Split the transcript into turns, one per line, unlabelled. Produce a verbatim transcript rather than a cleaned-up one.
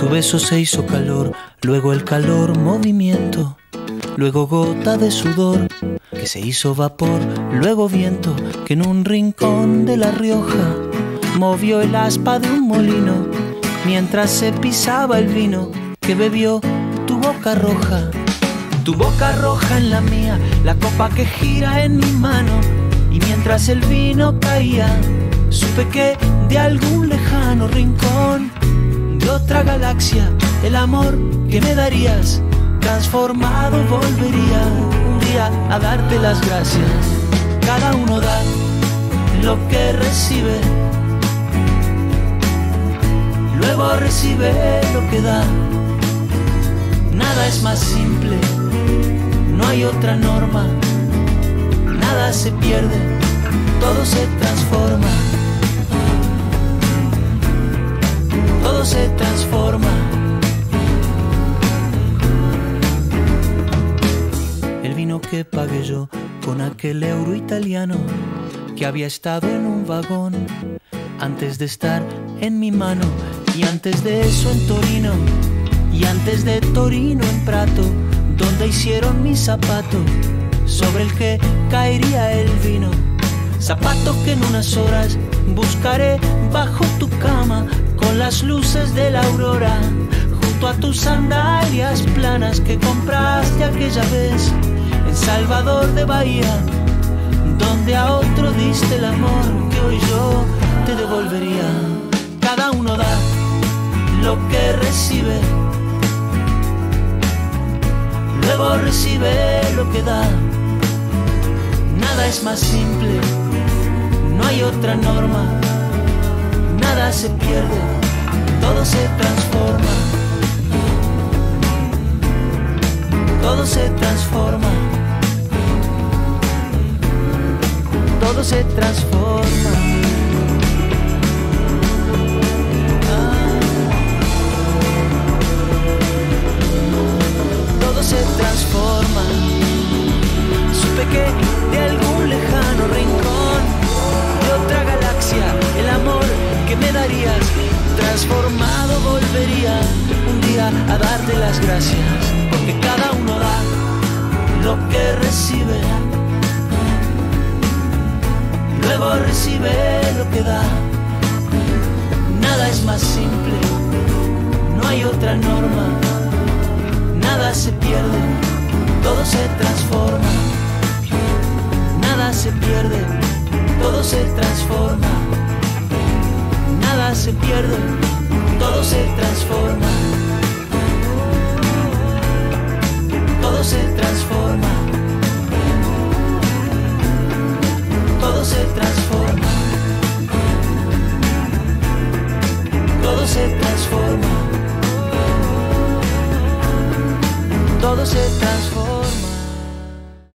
Tu beso se hizo calor, luego el calor movimiento, luego gota de sudor que se hizo vapor, luego viento que en un rincón de La Rioja movió el aspa de un molino mientras se pisaba el vino que bebió tu boca roja. Tu boca roja en la mía, la copa que gira en mi mano, y mientras el vino caía supe que de algún lejano rincón de otra galaxia el amor que me darías transformado volvería un día a darte las gracias. Cada uno da lo que recibe, luego recibe lo que da. Nada es más simple, no hay otra norma. Nada se pierde, todo se transforma. Todo se transforma. El vino que pagué yo con aquel euro italiano que había estado en un vagón antes de estar en mi mano, y antes de eso en Torino, y antes de Torino en Prato, donde hicieron mi zapato sobre el que caería el vino. Zapato que en unas horas buscaré bajo tu cama con las luces de la aurora, junto a tus sandalias planas que compraste aquella vez en Salvador de Bahía, donde a otro diste el amor que hoy yo te devolvería. Cada uno da lo que recibe, luego recibe lo que da. Nada es más simple, no hay otra norma. Nada se pierde, todo se transforma. Todo se transforma. Todo se transforma. Ah. Todo se transforma. Supe que de algún lejano rincón de otra galaxia el amor que me darías transformado volvería un día a darte las gracias, porque cada uno da lo que recibe, luego recibe lo que da. Nada es más simple, no hay otra norma. Nada se pierde, todo se transforma. Nada se pierde, todo se transforma. Nada se pierde, todo se transforma. Todo se transforma. Todo se transforma. Todo se transforma. Todo se transforma.